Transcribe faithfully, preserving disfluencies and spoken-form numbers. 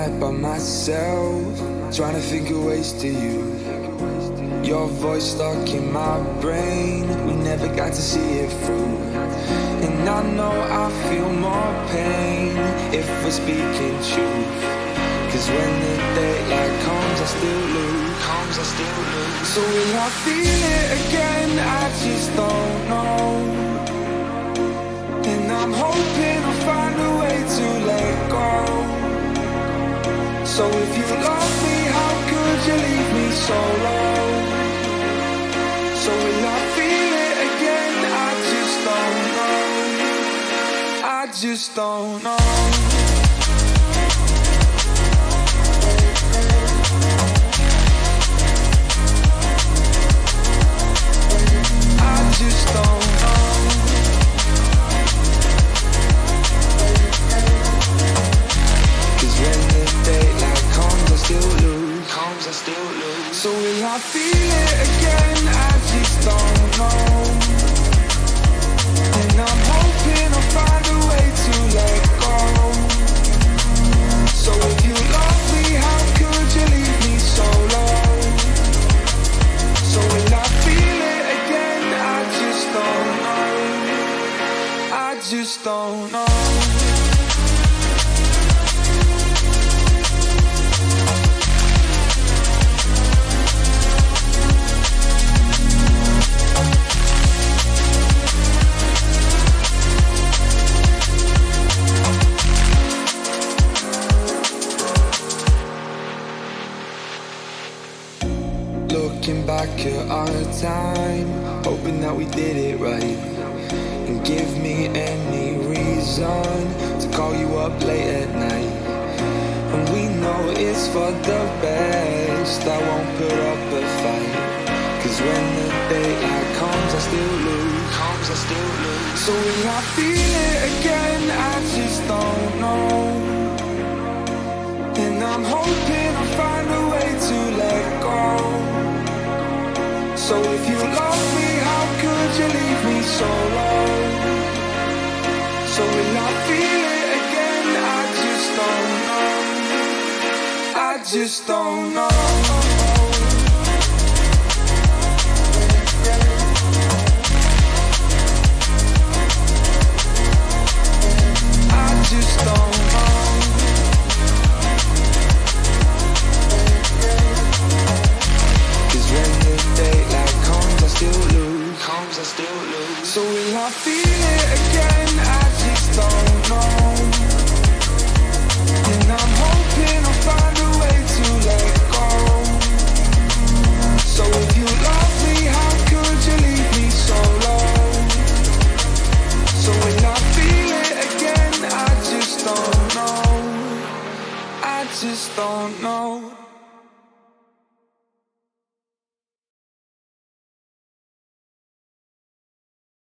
night by myself, trying to think of ways to you. Your voice stuck in my brain, we never got to see it through. And I know I feel more pain if we're speaking truth. Cause when the daylight comes, I still lose, comes, I still lose. So will I feel it again? I just don't know. And I'm hoping I'll find a way to let go. So if you love me, how could you leave me so low? So will I feel it again? I just don't know. I just don't know. I just don't know. Cause when the daylight comes, I still lose, comes, I still lose. So will I feel it again? I just don't know. And I'm hoping I'll find a way to let go. So if you love me, how could you leave me so low? So will I feel it again? I just don't know. I just don't know. Looking back at our time, hoping that we did it right. And give me any reason to call you up late at night. And we know it's for the best, I won't put up a fight. Cause when the daylight comes, I still lose, comes, I still lose. So will I feel it again? I just don't know. And I'm hoping I'll find a way to let go. So if you love me, how could you leave me so low? So will I feel it again? I just don't know. I just don't know. I just don't know. Cause when the daylight comes, I still lose, comes, I still lose. So will I feel it again? I just don't know. And I'm hoping I'll find a way to let go. So if you love me, how could you leave me so low? So will I feel it again? I just don't know. I just don't know.